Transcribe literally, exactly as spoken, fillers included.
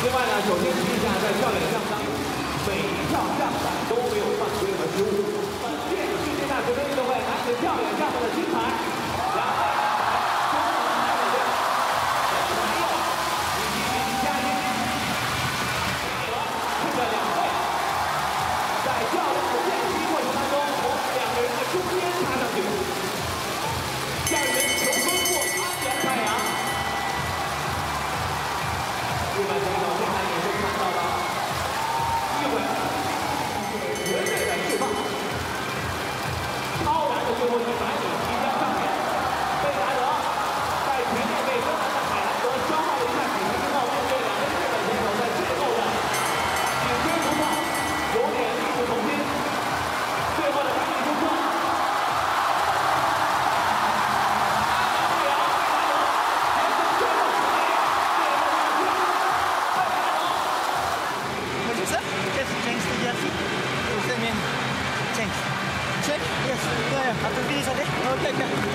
另外呢，首先提一下，在跳远项目当中，每一跳上板都没有犯规和失误。本届世界大学生运动会男子跳远项目的金牌，两位中国台北队，陈佑以及林佳音，这个两位在跳跃的练习过程当中，从两个人的中间插上去，向人求收获，安全太阳。日本选手现在也是看到了机会，绝对的释放，超燃的最后一百米即将上演。贝达德在前面被芬兰的海兰德消耗了一下体力之后，面对两位日本选手在最后的顶尖突破，有点力不从心。最后的百米突破。 Check. Yes. Yeah, yeah. After this, okay? Okay.